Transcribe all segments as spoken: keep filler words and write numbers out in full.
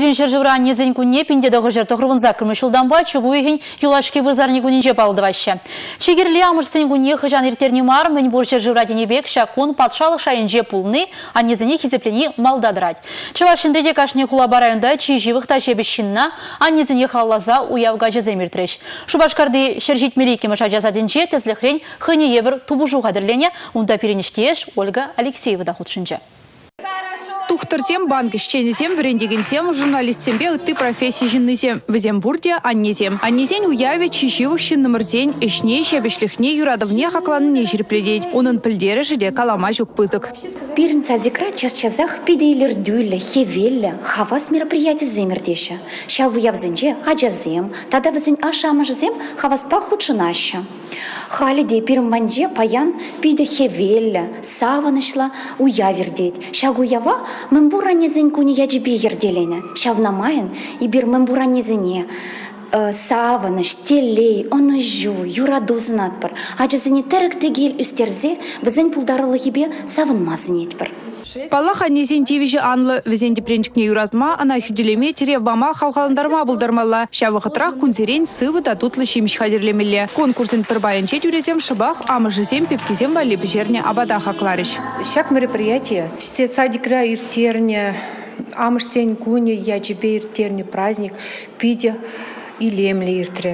Пирин жыржывра незен күнне пиндедоғы жырты ғырвынза күрмішілданба чугуйгін юлашки вызарни күнінже балдывашы. Чегерлі амырсын күнне хыжан ертерні мар, мін бұр жыржывра денебек шакун патшалық шайынже пулны, а незіне хизеплені малдадырать. Чывашындреде кашне кула барайында чиживықта жебешінна, а незіне халлаза уявға жеземіртреш. Шубашкарды шержитмелі кеміша жазадынже тезліхрен хыне евір тубужу қадырлене, унда пирініштеш Ольга Алексеева да худшынжа. Тухтыртем банк ишченесем брендегенсем журналистсем ты профессии жиннысем в Зембурде аннезем. Аннезень уяве чищивых шиннымырзень ишне шебешлихне юрадовне хакланне жирпледеть. Унын пілдері жиде калама жук пызык. Пирн садикра час-часах пидейлер дюйле, хевелле, хавас мероприятий земердеша. Ша выявзенже аджазем, тада вазень ашамашзем хаваспа худшынаща. Халиде пирн манже паян пиде хевелле, саванышла уявердеть. Ша гуява мембура незен куни яджибе ерделене. Шавнамайын и бир мембура незене. Саваныш, телей, онажу, юрадузын атпыр. Аджазыне терек тегел үстерзе, бізен пулдарылы ебе савынмазын етпір. Паллах аннезен тивижі анлы візенде пренчикне юратма, ана хюделеме теревбама хавхаландарма булдармалла. Шавы кунзерен сывы да тутлы шемеш хадерлемелле. Конкурсын тұрбайын чет юрезем шыбах, амыжызем пепкизем вали бежерне абада хакларыш. Шак мероприятие, все садикра иртерне, амышсен куни, ячебе иртерне праздник, пидя и лемли иртре.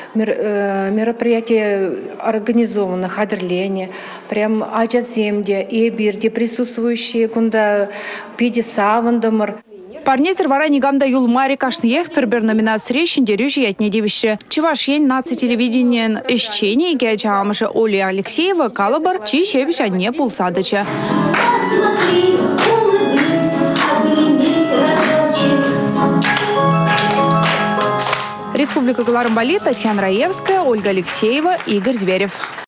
Мероприятие организовано, хадерлене, прям аджаземде, эбирде присутствующие, кунда пиде савандамар. Парнезер вара нигамда юлмари кашниех пербер номинация речи рюжи ятне девище. Чеваш ень наци телевидениен исчение геджа амыша Оля Алексеева калабар, чи шебиш одне пулсадыча. Республика Галармбали, Татьяна Раевская, Ольга Алексеева, Игорь Зверев.